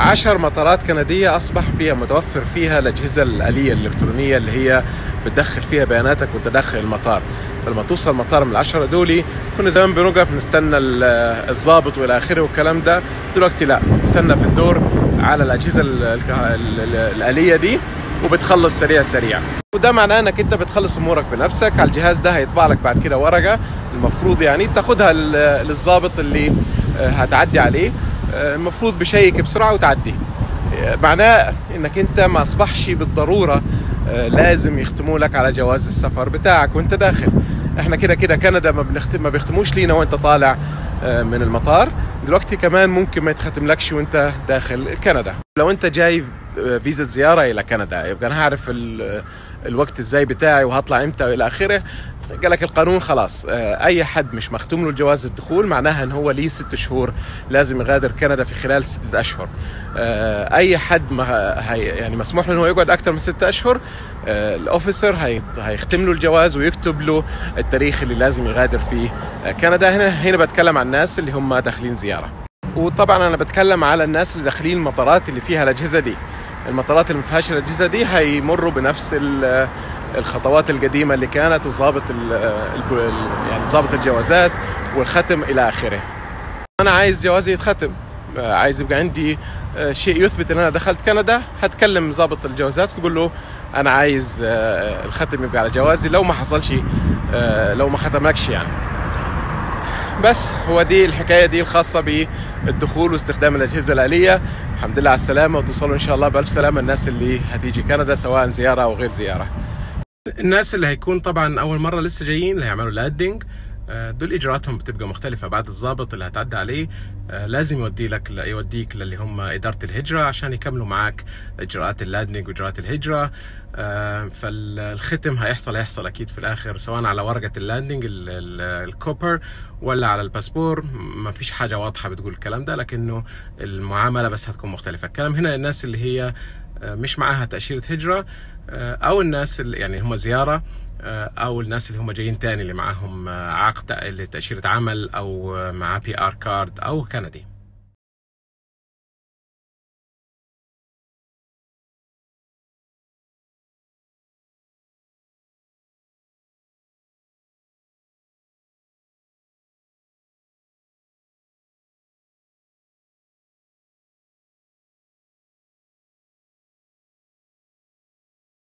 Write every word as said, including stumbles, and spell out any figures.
عشر مطارات كندية أصبح فيها متوفر فيها الأجهزة الآلية الإلكترونية اللي هي بتدخل فيها بياناتك وانت داخل المطار. فلما توصل المطار من العشرة دولي كنا زمان بنوقف نستنى الضابط والى اخره والكلام ده، دلوقتي لا، تستنى في الدور على الأجهزة الآلية دي وبتخلص سريع سريع. وده معناه انك انت بتخلص امورك بنفسك. على الجهاز ده هيطبع لك بعد كده ورقة المفروض يعني تاخدها للضابط اللي هتعدي عليه، المفروض بشيك بسرعة وتعدي. معناه انك انت ما اصبحش بالضرورة لازم يختموا لك على جواز السفر بتاعك وانت داخل. احنا كده كده كندا ما, بنختم ما بيختموش لينا وانت طالع من المطار، دلوقتي كمان ممكن ما يتختم لكش وانت داخل كندا. لو انت جاي فيزا زيارة الى كندا يبقى انا هعرف الوقت ازاي بتاعي وهطلع امتى والى اخره. قال لك القانون خلاص اي حد مش مختوم له جواز الدخول معناها ان هو ليه ست شهور لازم يغادر كندا في خلال ستة اشهر. اي حد ما يعني مسموح له انه يقعد اكثر من ستة اشهر، الاوفيسر هيختم له الجواز ويكتب له التاريخ اللي لازم يغادر فيه كندا. هنا هنا بتكلم عن الناس اللي هم داخلين زياره، وطبعا انا بتكلم على الناس اللي داخلين المطارات اللي فيها الاجهزه دي. المطارات اللي ما فيهاش الاجهزه دي هيمروا بنفس الخطوات القديمه اللي كانت، وظابط يعني ظابط الجوازات والختم الى اخره. انا عايز جوازي يتختم، عايز يبقى عندي شيء يثبت ان انا دخلت كندا، هتكلم ظابط الجوازات وتقول له انا عايز الختم يبقى على جوازي لو ما حصلش، لو ما ختمكش يعني. بس هو دي الحكايه دي الخاصه بالدخول واستخدام الاجهزه الاليه. الحمد لله على السلامه، وتوصلوا ان شاء الله بالف سلامه الناس اللي هتيجي كندا سواء زياره او غير زياره. الناس اللي هيكون طبعا اول مره لسه جايين اللي هيعملوا لاندنج، دول اجراءاتهم بتبقى مختلفه. بعد الضابط اللي هتعدي عليه لازم يودي لك يوديك للي هم اداره الهجره عشان يكملوا معاك اجراءات اللاندنج واجراءات الهجره. فالختم هيحصل هيحصل اكيد في الاخر سواء على ورقه اللاندنج الكوبر ولا على الباسبور. ما فيش حاجه واضحه بتقول الكلام ده، لكنه المعامله بس هتكون مختلفه. الكلام هنا الناس اللي هي مش معاها تاشيره هجره، او الناس اللي يعني هم زياره، او الناس اللي هم جايين تاني اللي معاهم عقد تاشيره عمل او معاه بي ار كارد او كندي.